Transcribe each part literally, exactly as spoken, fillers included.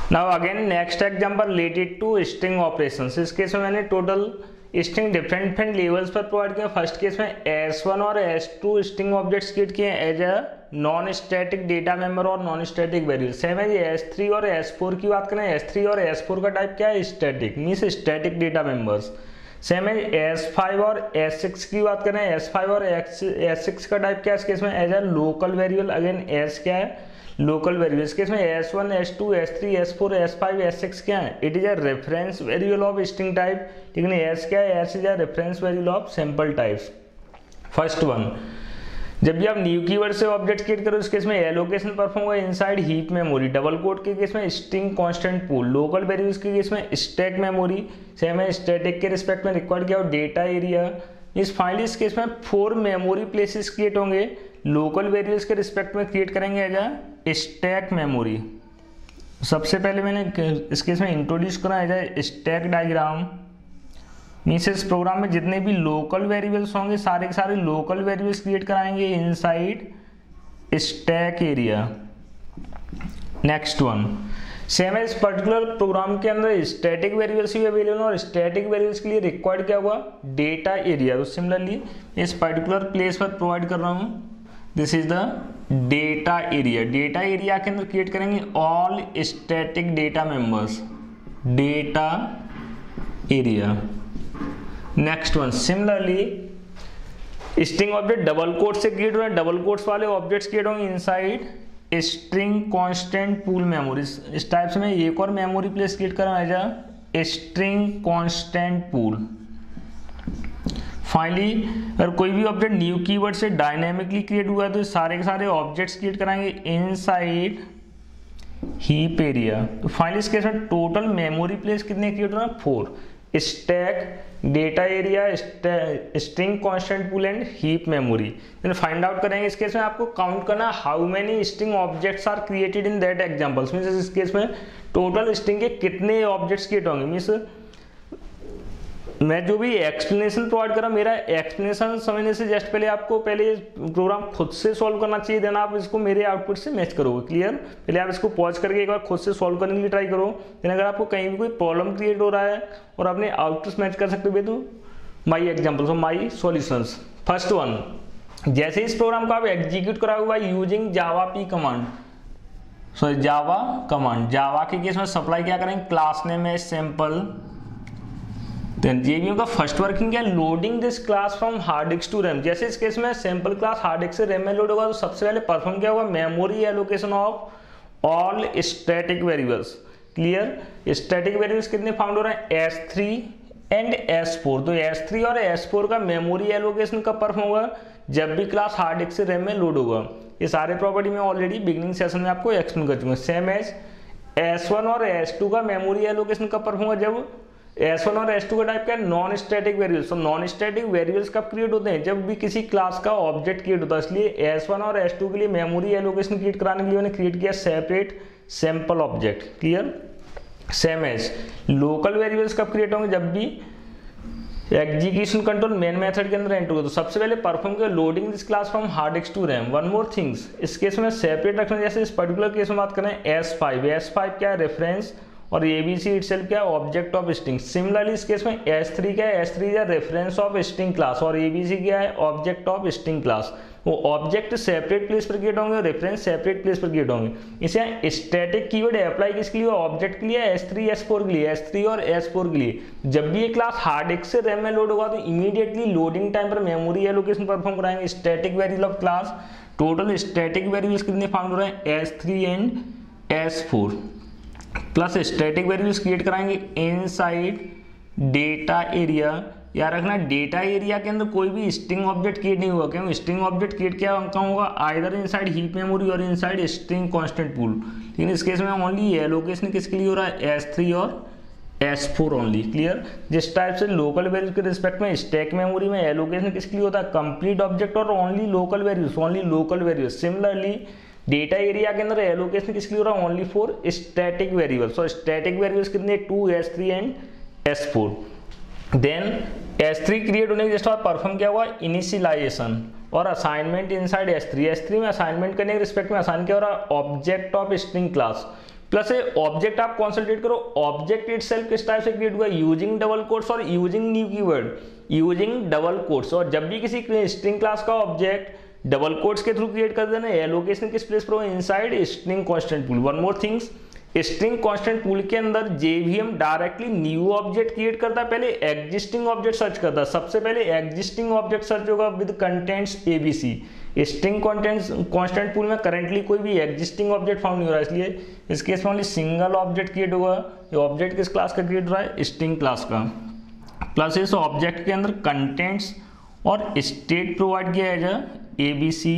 Now again next example related to string operations. इस case में मैंने total string different different levels पर provide किया। फर्स्ट केस में एस वन और S two string objects create किए as a non static data member और non static variable. Same है एस थ्री और एस फोर की बात करें, एस थ्री और एस फोर का टाइप क्या है, static, means static data members. Same है एस फाइव और एस सिक्स की बात करें, एस फाइव और एस सिक्स का टाइप क्या है इस केस में, as a local variable. Again S क्या है, लोकल वेरिएबल। इस केस में S one, S two, S three, S four, S five, S six क्या है, it is a reference variable of string type. लेकिन एस क्या है, S is a reference variable of sample types. First one, जब भी आप new keyword से object create करो इस केस में एलोकेशन परफॉर्म होगा inside heap memory. Double quote के केस में string constant pool. Local variables के केस में स्टैक मेमोरी। सेम है स्टैटिक के रिस्पेक्ट में रिक्वायर्ड किया डेटा एरिया। इस फाइनली इस केस में फोर मेमोरी प्लेसेस क्रिएट होंगे। लोकल वेरिएबल्स के रिस्पेक्ट में क्रिएट करेंगे एज अ स्टैक मेमोरी। सबसे पहले मैंने इस केस में इंट्रोड्यूस करा as a stack diagram. Means इस प्रोग्राम में जितने भी लोकल वेरिएबल्स होंगे सारे के सारे लोकल वेरिएबल्स क्रिएट कराएंगे inside stack area. Next one, same है इस पर्टिकुलर प्रोग्राम के अंदर स्टैटिक वेरिएबल्स भी अवेलेबल और स्टैटिक वेरिएबल्स के लिए रिक्वायर्ड क्या हुआ, डेटा एरिया। तो सिमिलरली इस पर्टिकुलर प्लेस पर प्रोवाइड कर रहा हूँ, this is the data area. Data area के अंदर क्रिएट करेंगे all static data members, data area. Next one, similarly string object double quote से क्रिएट हो रहे हैं, डबल कोट्स वाले ऑब्जेक्ट्स क्रिएट होंगे inside string constant pool memory. इस टाइप से मैं एक और मेमोरी प्लेस क्रिएट कर रहा हूं as a string constant pool. Finally अगर कोई भी ऑब्जेक्ट न्यू कीवर्ड से डायनेमिकली क्रिएट हुआ है तो सारे के सारे ऑब्जेक्ट्स क्रिएट कराएंगे इनसाइड हीप एरिया। तो फाइनली इस केस में टोटल मेमोरी प्लेस कितने क्रिएट हो रहे हैं, four. Stack, data area, string constant pool and heap memory. Find out करेंगे इस केस में आपको काउंट करना how many string objects are created in that examples. Means इस केस में टोटल स्ट्रिंग के कितने ऑब्जेक्ट्स क्रिएट होंगे। मींस मैं जो भी एक्सप्लेनेशन प्रोवाइड कर रहा हूँ, मेरा एक्सप्लेनेशन समझने से जस्ट पहले आपको पहले प्रोग्राम खुद से सॉल्व करना चाहिए, देन आप इसको मेरे आउटपुट से मैच करोगे। क्लियर? पहले आप इसको पॉज करके एक बार खुद से सॉल्व करने के लिए ट्राई करो। देन अगर आपको कहीं भी कोई प्रॉब्लम क्रिएट हो रहा है और अपने आउटपुट मैच कर सकते हो तो माई एग्जाम्पल्स और माई सॉल्यूशंस। फर्स्ट वन, जैसे इस प्रोग्राम को आप एग्जीक्यूट कराओगे by using Java P command, sorry Java command. Java के केस में सप्लाई क्या करेंगे, क्लास नेम है सैंपल। देन जेवीएम का फर्स्ट वर्किंग क्या है, loading this class from hard disk to RAM. जैसे इस केस में सैंपल क्लास हार्ड डिस्क से रैम में लोड होगा तो सबसे पहले परफॉर्म क्या होगा, memory allocation of all static variables. Clear? Static variables कितने फाउंड हो रहे हैं, S three and S four. तो एस थ्री और एस फोर का मेमोरी एलोकेशन कब परफॉर्म होगा, जब भी क्लास हार्ड डिस्क से रैम में लोड होगा। ये सारे प्रॉपर्टी में ऑलरेडी बिगनिंग सेशन में आपको एक्सप्लेन कर चुका हूं। सेम एज एस वन और एस टू का मेमोरी एलोकेशन कब परफॉर्म होगा, जब एस वन और एस टू का टाइप क्या है, नॉन स्टैटिक वेरिएबल्स। तो नॉन स्टैटिक वेरिएबल्स कब क्रिएट होते हैं, जब भी किसी क्लास का ऑब्जेक्ट क्रिएट होता है। इसलिए एस वन और एस टू के लिए मेमोरी एलोकेशन क्रिएट कराने के लिए मैंने क्रिएट किया separate sample object. Clear? Same as local variables कब क्रिएट होंगे, जब भी एग्जीक्यूशन कंट्रोल मेन मेथड के अंदर एंटर हो। तो सबसे पहले परफॉर्म किया loading this class from hard disk to RAM. One more things, इस केस में सेपरेट रखना। जैसे इस पर्टिकुलर केस में बात करें एस फाइव, एस फाइव क्या है, रेफरेंस, और एबीसी इटसेल्फ क्या है, ऑब्जेक्ट ऑफ स्ट्रिंग। सिमिलरली इस केस में एस थ्री क्या है, एस थ्री है रेफरेंस ऑफ स्ट्रिंग क्लास, और एबीसी क्या है, ऑब्जेक्ट ऑफ स्ट्रिंग क्लास। वो ऑब्जेक्ट सेपरेट प्लेस पर क्रिएट होंगे और रेफरेंस सेपरेट प्लेस पर क्रिएट होंगे। इसे स्टैटिक कीवर्ड अप्लाई किसके लिए, ऑब्जेक्ट के लिए, एस थ्री एस फोर के लिए, एस थ्री और एस फोर के लिए। जब भी ये क्लास हार्ड डिस्क से रैम में लोड होगा तो इमीडिएटली लोडिंग टाइम पर मेमोरी एलोकेशन परफॉर्म कराएंगे static variable of class. Total static variables कितने फाउंड हो रहे हैं, S three and S four, plus static variables create कराएंगे इनसाइड डेटा एरिया। याद रखना डेटा एरिया के अंदर कोई भी स्ट्रिंग ऑब्जेक्ट क्रिएट नहीं हुआ, क्योंकि स्ट्रिंग ऑब्जेक्ट क्रिएट क्या होगा, आइदर इनसाइड हीप मेमोरी और इनसाइड स्ट्रिंग कांस्टेंट पूल। लेकिन इस केस में ओनली एलोकेशन किसके लिए हो रहा है, एस थ्री और एस फोर ओनली। क्लियर? जिस टाइप से लोकल वैल्यूज के रिस्पेक्ट में स्टैक मेमोरी में एलोकेशन किसके लिए होता है, कंप्लीट ऑब्जेक्ट और only local values, only local values. Similarly data area के अंदर एलोकेशन किसके लिए हो रहा है, only for static variables. So static variables कितने, two, S three and S four. Then S three create होने के जस्ट बाद परफॉर्म क्या हुआ, इनिशियलाइजेशन और assignment inside S three. S three में असाइनमेंट करने के रिस्पेक्ट में असाइन क्या हो रहा है, object of string class plus ये ऑब्जेक्ट आप कॉन्सेंट्रेट करो, ऑब्जेक्ट इटसेल्फ किस टाइप से क्रिएट हुआ, यूजिंग डबल कोट्स और using new keyword, using double quotes. और जब भी किसी स्ट्रिंग क्लास का ऑब्जेक्ट डबल कोट्स के थ्रू क्रिएट कर देना, एलोकेशन किस प्लेस पर हो, inside string constant pool. One more things, string constant pool के अंदर JVM directly new object create करता है, पहले एग्जिस्टिंग ऑब्जेक्ट सर्च करता है। सबसे पहले एग्जिस्टिंग ऑब्जेक्ट सर्च होगा with contents ABC. String contents constant pool में करंटली कोई भी एग्जिस्टिंग ऑब्जेक्ट फाउंड नहीं हो रहा है, इसलिए इस केस में ओनली सिंगल ऑब्जेक्ट क्रिएट होगा। ये ऑब्जेक्ट किस क्लास का क्रिएट हो रहा है, स्ट्रिंग क्लास का। प्लस इस ऑब्जेक्ट के अंदर कंटेंट्स और स्टेट प्रोवाइड किया जाएगा एबीसी।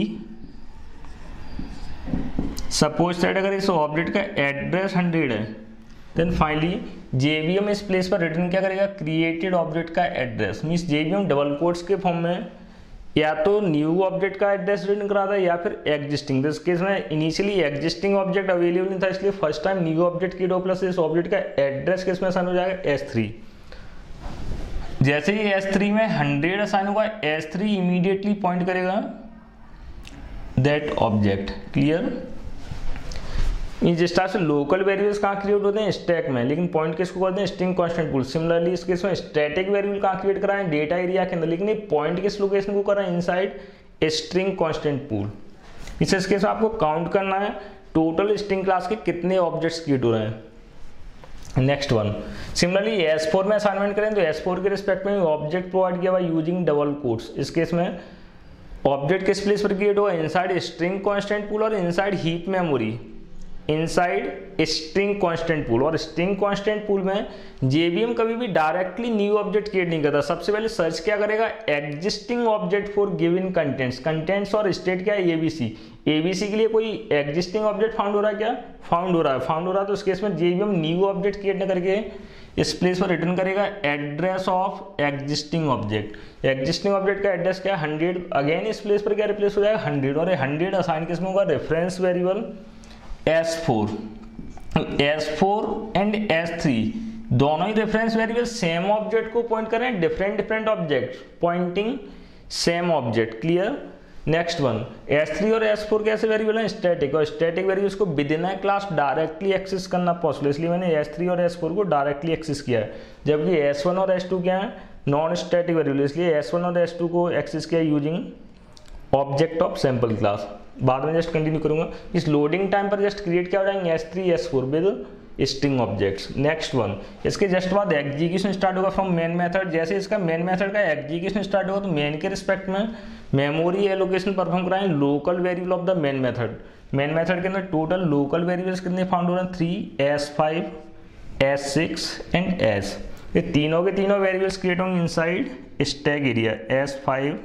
सपोज दैट अगर इस ऑब्जेक्ट का एड्रेस हंड्रेड है, देन फाइनली जेवीएम इस प्लेस पर रिटर्न क्या करेगा, क्रिएटेड ऑब्जेक्ट का address. Means JVM double quotes के फॉर्म में या तो न्यू ऑब्जेक्ट का एड्रेस रिटर्न करा था या फिर एग्जिस्टिंग। तो इस केस में इनिशियली एग्जिस्टिंग ऑब्जेक्ट अवेलेबल नहीं था, इसलिए first time new object create हो, प्लस इस ऑब्जेक्ट का एड्रेस किस में असाइन हो जाएगा, एस थ्री। जैसे ही एस थ्री में हंड्रेड असाइन होगा, एस थ्री इमीडिएटली पॉइंट करेगा दैट ऑब्जेक्ट। क्लियर। जिस तरह से लोकल वेरिएबल्स कहाँ क्रिएट होते हैं, स्टैक में, लेकिन पॉइंट किसको करते हैं, स्ट्रिंग कांस्टेंट पूल। सिमिलरली इस केस में स्टैटिक वेरिएबल कहाँ क्रिएट करा है, डेटा एरिया के अंदर, लेकिन ये पॉइंट किस लोकेशन को कर रहा है, इनसाइड स्ट्रिंग कांस्टेंट पूल। इस केस में आपको काउंट करना है टोटल स्ट्रिंग क्लास के कितने ऑब्जेक्ट्स क्रिएट हो रहे हैं। Next one, similarly S four में असाइनमेंट करें तो एस फोर के रिस्पेक्ट में ऑब्जेक्ट प्रोवाइड किया हुआ यूजिंग डबल कोट्स। इस केस में ऑब्जेक्ट किस प्लेस पर क्रिएट हुआ, इनसाइड स्ट्रिंग कांस्टेंट पूल और inside heap memory, inside string constant pool. और स्ट्रिंग कांस्टेंट पूल में जेवीएम कभी भी डायरेक्टली न्यू ऑब्जेक्ट क्रिएट नहीं करता। सबसे पहले सर्च क्या करेगा, existing object for given contents. Contents और स्टेट क्या है, एबीसी। एबीसी के लिए कोई एग्जिस्टिंग ऑब्जेक्ट फाउंड हो रहा है क्या, फाउंड हो रहा है, फाउंड हो रहा है। तो इस केस में जेवीएम न्यू ऑब्जेक्ट क्रिएट न करके इस प्लेस पर रिटर्न करेगा address of existing object. Existing object का एड्रेस क्या है, हंड्रेड। अगेन इस प्लेस पर क्या रिप्लेस हो जाएगा, हंड्रेड। और ये हंड्रेड असाइन किस में होगा, reference variable S four. S four and S three दोनों ही रेफरेंस वेरिएबल सेम ऑब्जेक्ट को पॉइंट कर रहे हैं, different different object pointing same object. Clear. Next one, S three और एस फोर कैसे वेरिएबल हैं, स्टैटिक। और स्टैटिक वेरिएबल्स को within a class directly access करना पॉसिबल, इसलिए मैंने एस थ्री और एस फोर को डायरेक्टली एक्सेस किया है। जबकि एस वन और एस टू क्या है, नॉन स्टैटिक वेरिएबल, इसलिए एस वन और एस टू को एक्सेस किया using object of sample class. बाद में जस्ट कंटिन्यू करूंगा। इस लोडिंग टाइम पर जस्ट क्रिएट क्या हो जाएंगे, S three S four with string objects. Next one, इसके जस्ट बाद एग्जीक्यूशन स्टार्ट होगा फ्रॉम मेन मेथड। जैसे इसका मेन मेथड का एग्जीक्यूशन स्टार्ट होगा तो मेन के रिस्पेक्ट में मेमोरी एलोकेशन परफॉर्म कराएं local variable of the main method. Main method के अंदर टोटल लोकल वेरिएबल्स कितने फाउंड हो रहे हैं, three, S five, S six and S. ये तीनों के तीनों वेरिएबल्स क्रिएट होंगे inside stack area, S five,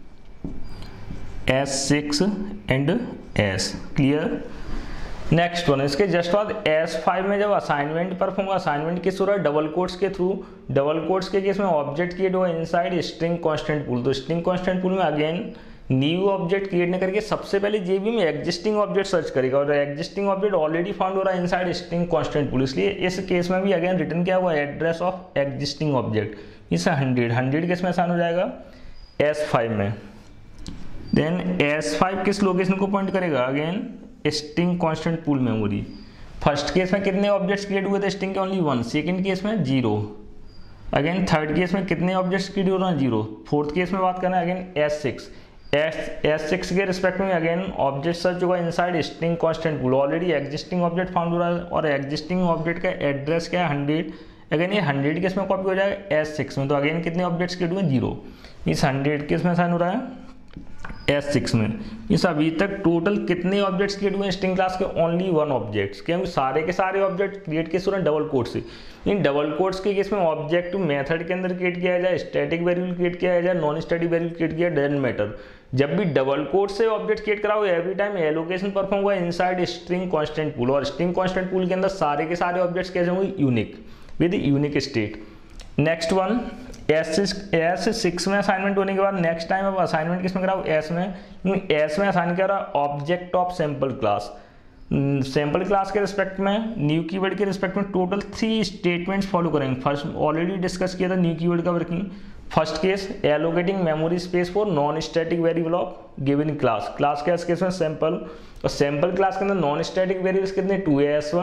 S six and S. Clear. Next one, इसके जस्ट बाद एस फाइव में जब असाइनमेंट परफॉर्म होगा, असाइनमेंट किस हो रहा है, डबल कोट्स के थ्रू। डबल कोट्स के केस में ऑब्जेक्ट क्रिएट होगा इनसाइड स्ट्रिंग कांस्टेंट पूल। तो स्ट्रिंग कांस्टेंट पूल में अगेन न्यू ऑब्जेक्ट क्रिएट न करके सबसे पहले जेबी में एग्जिस्टिंग ऑब्जेक्ट सर्च करेगा, और एग्जिस्टिंग ऑब्जेक्ट ऑलरेडी फाउंड हो रहा है इनसाइड स्ट्रिंग कांस्टेंट पूल। इसलिए इस केस में भी अगेन रिटर्न क्या हुआ, एड्रेस ऑफ एग्जिस्टिंग ऑब्जेक्ट। इस हंड्रेड हंड्रेड केस में आसान हो जाएगा एस फाइव में। देन एस फाइव किस लोकेशन को पॉइंट करेगा, again string constant pool memory. First case में कितने ऑब्जेक्ट्स क्रिएट हुए थे, स्ट्रिंग के ओनली वन। सेकंड केस में जीरो। अगेन थर्ड केस में कितने ऑब्जेक्ट्स क्रिएट हो रहे हैं, जीरो। फोर्थ केस में बात करना है again S six. S S six के रिस्पेक्ट में अगेन ऑब्जेक्ट सर्च होगा inside string constant pool. Already existing object found हो रहा है और एग्जिस्टिंग ऑब्जेक्ट का एड्रेस क्या है, हंड्रेड। अगेन ये हंड्रेड केस में कॉपी हो जाएगा एस सिक्स में। तो अगेन कितने ऑब्जेक्ट्स क्रिएट हुए, जीरो। इस हंड्रेड केस में साइन हो रहा है एस सिक्स में। इस अभी तक टोटल कितने ऑब्जेक्ट्स क्रिएट हुए स्ट्रिंग क्लास के, ओनली वन ऑब्जेक्ट्स। क्योंकि सारे के सारे ऑब्जेक्ट क्रिएट किस हो रहे हैं, डबल कोट से। इन डबल कोट्स के केस में ऑब्जेक्ट मेथड के अंदर क्रिएट किया जाए, स्टैटिक वेरिएबल क्रिएट किया जाए, नॉन स्टैटिक वेरिएबल क्रिएट किया, डजंट मैटर। जब भी डबल कोट से ऑब्जेक्ट क्रिएट कराओ, एवरी टाइम एलोकेशन परफॉर्म हुआ इनसाइड स्ट्रिंग कांस्टेंट पूल। और स्ट्रिंग कांस्टेंट पूल के अंदर सारे के सारे ऑब्जेक्ट्स कैसे होंगे, unique with unique state. Next one, s S six में असाइनमेंट होने के बाद नेक्स्ट टाइम अब असाइनमेंट किस में कराओ, एस में। एस में असाइन किया रहा object of sample class. Sample class के रिस्पेक्ट में, न्यू कीवर्ड के रिस्पेक्ट में टोटल थ्री स्टेटमेंट्स फॉलो करेंगे। फर्स्ट ऑलरेडी डिस्कस किया था न्यू कीवर्ड का working. First case, allocating memory space for non static variable of given class. Class के case में सैंपल, और सैंपल क्लास के अंदर नॉन स्टैटिक वेरिएबल्स कितने, टू, एस वन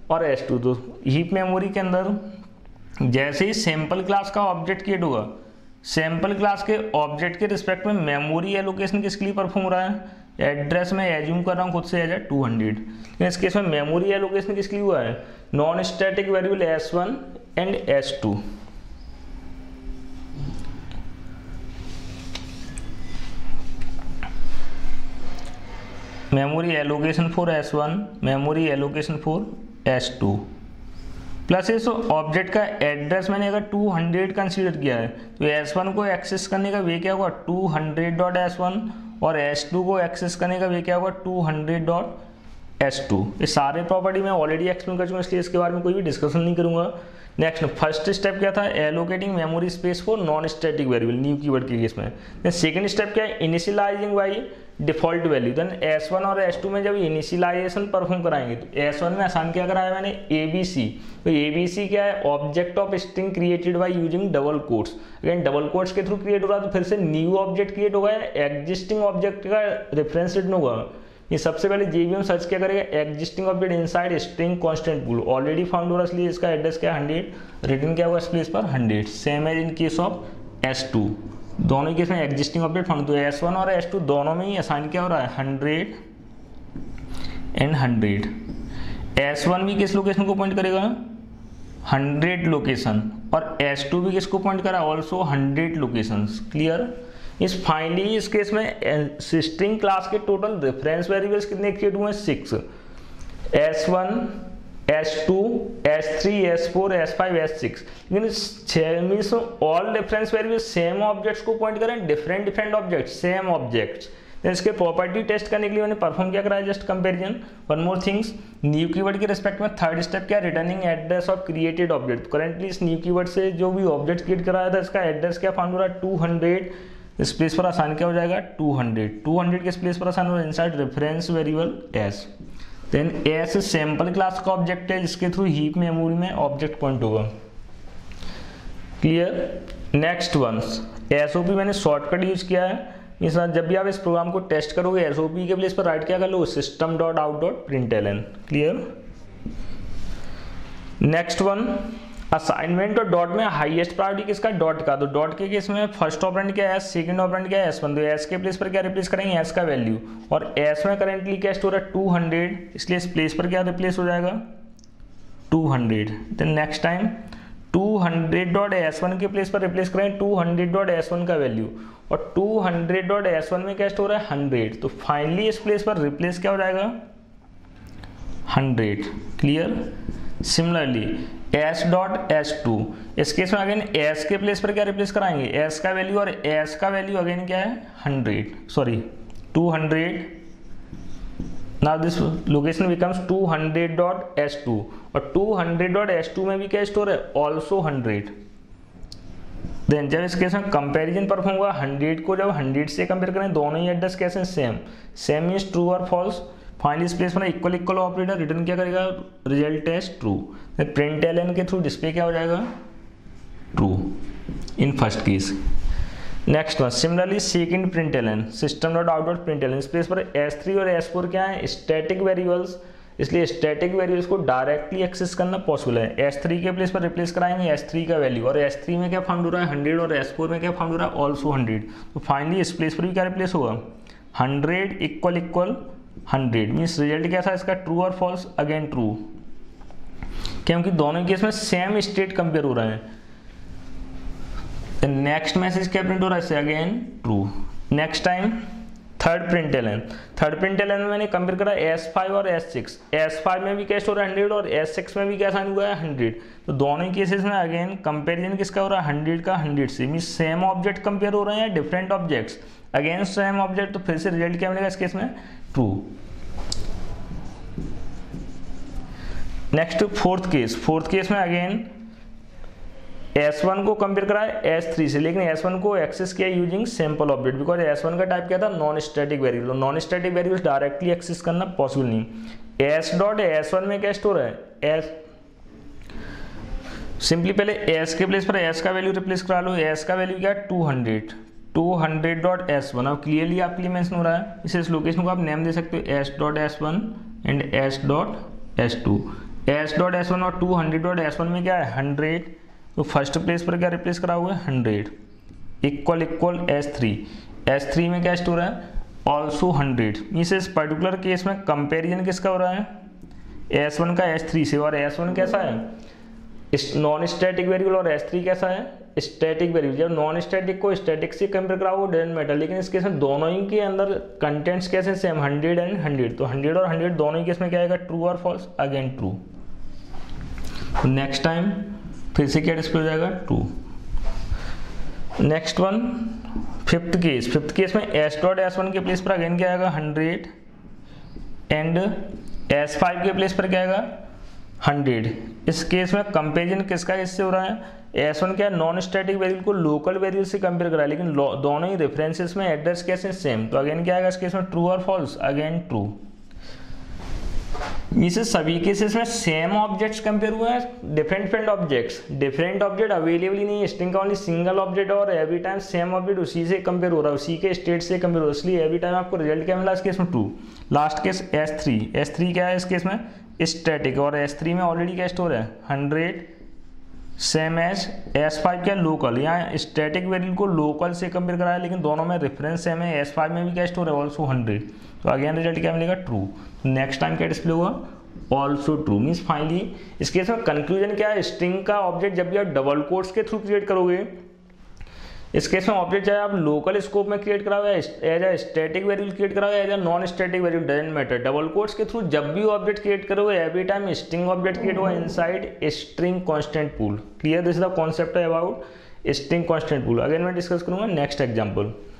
और एस टू। तो हीप मेमोरी के अंदर जैसे ही सैंपल क्लास का ऑब्जेक्ट क्रिएट होगा, सैंपल क्लास के ऑब्जेक्ट के रिस्पेक्ट में मेमोरी एलोकेशन किसके लिए परफॉर्म हो रहा है, एड्रेस में एज्यूम कर रहा हूँ खुद से एज ए टू हंड्रेड। इस केस में मेमोरी एलोकेशन किसके लिए हुआ है, non static variable s one and s two. Memory allocation for s one, memory allocation for s two, plus इस ऑब्जेक्ट का एड्रेस मैंने अगर टू हंड्रेड कंसीडर किया है तो एस वन को एक्सेस करने का वे क्या होगा two hundred dot s one, और एस टू को एक्सेस करने का वे क्या होगा two hundred dot s two. ये सारे प्रॉपर्टी मैं ऑलरेडी एक्सप्लेन कर चुका हूँ, इसलिए इसके बारे में कोई भी डिस्कशन नहीं करूँगा। नेक्स्ट फर्स्ट स्टेप क्या था, allocating memory space for non static variable, new keyword के केस में। देन सेकंड स्टेप क्या है, initializing by default value. Then s one और एस टू में जब इनिशियलाइजेशन परफॉर्म कराएंगे तो एस वन में आसान क्या कराया मैंने, ए बी सी। तो ए बी सी क्या है, object of string created by using double quotes. Again double quotes के थ्रू क्रिएट हो रहा है तो फिर से न्यू ऑब्जेक्ट क्रिएट होगा या एग्जिस्टिंग ऑब्जेक्ट का रेफरेंस रिटर्न होगा। ये सबसे पहले जेवीएम सर्च क्या करेगा, existing object inside string constant pool already found हो रहा है, इसलिए इसका एड्रेस क्या है हंड्रेड, रिटर्न क्या होगा इस प्लेस पर hundred. Same as in case of s two, दोनों केस में एग्जिस्टिंग ऑब्जेक्ट फाउंड, तो एस वन और एस टू दोनों में ही असाइन क्या हो रहा है hundred and hundred. S one भी किस लोकेशन को पॉइंट करेगा, हंड्रेड लोकेशन, और एस टू भी किसको पॉइंट करा, ऑल्सो हंड्रेड लोकेशंस। क्लियर। इस फाइनली इस केस में स्ट्रिंग क्लास के टोटल रेफरेंस वेरिएबल्स कितने क्रिएट हुए हैं, six, s one, S two, S three, S four, S five, S six. लेकिन छह means all reference variables same objects को पॉइंट करें, different different objects, same objects. इसके property test करने के लिए मैंने परफॉर्म क्या कराया, just comparison. One more things, new keyword के रिस्पेक्ट में थर्ड स्टेप क्या, returning address of created object. Currently इस न्यू कीवर्ड से जो भी ऑब्जेक्ट क्रिएट कराया था इसका एड्रेस क्या फाउंड हो रहा है टू हंड्रेड। इस प्लेस पर आसान क्या हो जाएगा टू हंड्रेड, टू हंड्रेड के प्लेस पर आसान हो inside reference variable s. Then s sample class का ऑब्जेक्ट है जिसके थ्रू हीप मेमोरी में ऑब्जेक्ट पॉइंट होगा। क्लियर। नेक्स्ट वंस एसओपी मैंने शॉर्टकट यूज किया है। इस जब भी आप इस प्रोग्राम को टेस्ट करोगे एसओपी के प्लेस पर राइट क्या कर लो, system dot out dot println. Clear. Next one assignment और डॉट में हाईएस्ट प्रायोरिटी किसका, डॉट का। तो डॉट के केस में फर्स्ट ऑपरेंड क्या है एस, सेकंड ऑपरेंड क्या है एस वन। तो एस के प्लेस पर क्या रिप्लेस करेंगे, एस का वैल्यू, और एस में करेंटली क्या स्टोर है टू हंड्रेड, इसलिए इस प्लेस पर क्या रिप्लेस हो जाएगा two hundred. Then next time two hundred dot s one के प्लेस पर रिप्लेस करें two hundred dot s one का वैल्यू, और two hundred dot s one में क्या स्टोर है हंड्रेड। तो फाइनली इस प्लेस पर रिप्लेस क्या हो जाएगा hundred. Clear. Similarly s dot s two, इस केस में अगेन एस के प्लेस पर क्या रिप्लेस कराएंगे, एस का वैल्यू, और एस का वैल्यू अगेन क्या है hundred, sorry two hundred. Now this location becomes two hundred dot s two, और two hundred dot s two में भी क्या स्टोर है ऑल्सो हंड्रेड। देन जब इस केस में कंपैरिजन परफॉर्म हुआ, हंड्रेड को जब हंड्रेड से कंपेयर करें दोनों ही एड्रेस कैसे सेम, सेम मीन्स ट्रू और फॉल्स। फाइनली इस प्लेस में इक्वल इक्वल ऑपरेटर रिटर्न क्या करेगा, result as true. Println के थ्रू डिस्प्ले क्या हो जाएगा true in first case. Next one similarly second println, system dot out dot println. इस प्लेस पर एस थ्री और एस फोर क्या है स्टैटिक वेरिएबल्स, इसलिए स्टैटिक वेरिएबल्स को डायरेक्टली एक्सेस करना पॉसिबल है। एस थ्री के प्लेस पर रिप्लेस कराएंगे एस थ्री का वैल्यू, और एस थ्री में क्या फाउंड हो रहा है हंड्रेड, और एस फोर में क्या फाउंड हो रहा है ऑल्सो हंड्रेड। तो फाइनली इस प्लेस पर भी क्या रिप्लेस होगा hundred equal equal hundred. Means result क्या था इसका ट्रू और फॉल्स, अगेन ट्रू, क्योंकि दोनों केस में सेम स्टेट कंपेयर हो रहा है। नेक्स्ट मैसेज क्या प्रिंट हो रहा है इससे, again true. Next time third println, third println में मैंने कंपेयर करा एस फाइव और एस सिक्स, एस फाइव में भी क्या स्टोर है हंड्रेड, और एस सिक्स में भी क्या साइन हुआ है हंड्रेड। तो दोनों केसेस में अगेन कंपेरिजन किसका हो रहा है हंड्रेड का हंड्रेड से। मीन्स सेम ऑब्जेक्ट कंपेयर हो रहे हैं different objects, again same object, तो फिर से रिजल्ट क्या मिलेगा इस केस में true. Next fourth case, fourth case में अगेन एस वन को कंपेयर करा है एस थ्री से, लेकिन एस वन को एक्सेस किया using sample object, because s one का टाइप क्या था non static variable, non static variable directly access करना पॉसिबल नहीं। एस डॉट एस वन में क्या स्टोर है एस, सिंपली पहले एस के प्लेस पर एस का वैल्यू रिप्लेस करा लो, एस का वैल्यू क्या है two hundred, two hundred dot s one. अब क्लियरली आपके लिए मेंशन हो रहा है, इसे इस लोकेशन को आप नेम दे सकते हो s dot s one and s dot s two. S dot s one और two hundred dot s one में क्या है हंड्रेड, तो फर्स्ट प्लेस पर क्या रिप्लेस करा हुआ है hundred, equal equal s three, S three में क्या स्टोर है ऑल्सो हंड्रेड। मीन्स इस पर्टिकुलर केस में कंपेरिजन किसका हो रहा है एस वन का एस थ्री से, और एस वन कैसा है नॉन स्टैटिक वेरिएबल और एस थ्री कैसा है स्टैटिक वेरिएबल। जब नॉन स्टैटिक को स्टैटिक से कंपेयर कराओ डजंट मैटर, लेकिन इस केस में दोनों ही के अंदर कंटेंट्स कैसे सेम हंड्रेड एंड हंड्रेड, तो हंड्रेड और हंड्रेड दोनों ही केस में क्या आएगा ट्रू और false, again true. Next time फिर से क्या डिस्प्ले हो जाएगा true. Next one fifth case, fifth case में एस डॉट एस वन के प्लेस पर अगेन क्या आएगा हंड्रेड एंड एस फाइव के प्लेस पर क्या आएगा हंड्रेड। इस केस में कंपेरिजन किसका इससे हो रहा है एस वन क्या नॉन स्टैटिक वेरिएबल को लोकल वेरिएबल से कंपेयर करा है, लेकिन दोनों ही रेफरेंसेस में एड्रेस कैसे सेम, तो अगेन क्या आएगा इस केस में ट्रू और फॉल्स, अगेन ट्रू। इसे सभी केसेस में सेम ऑब्जेक्ट्स कंपेयर हुए हैं, different different objects, different object available ही नहीं है, स्ट्रिंग का ओनली सिंगल ऑब्जेक्ट और एवरी टाइम सेम ऑब्जेक्ट उसी से कंपेयर हो रहा है, उसी के स्टेट से कंपेयर हो रहा है, इसलिए एवरी टाइम आपको रिजल्ट क्या मिला इस केस में true. Last case s three, S three क्या है इस केस में स्टैटिक, और एस थ्री में ऑलरेडी क्या स्टोर है hundred same as s five क्या लोकल, यहाँ स्टैटिक वेरिएबल को लोकल से कंपेयर कराया लेकिन दोनों में रेफरेंस सेम है, एस फाइव में भी क्या स्टोर है ऑल्सो हंड्रेड, तो अगेन रिजल्ट क्या मिलेगा ट्रू। नेक्स्ट टाइम क्या डिस्प्ले होगा ऑल्सो ट्रू। मीन्स फाइनली इस केस में कंक्लूजन क्या है स्ट्रिंग का ऑब्जेक्ट जब भी आप डबल कोट्स के थ्रू क्रिएट करोगे, इस केस में ऑब्जेक्ट चाहे आप लोकल स्कोप में क्रिएट कराओ as a static variable create कराओ as a non static variable doesn't matter, double quotes के थ्रू जब भी ऑब्जेक्ट क्रिएट करोगे every time string object create हुआ inside string constant pool. Clear, this is the concept about string constant pool. Again मैं discuss करूंगा next example.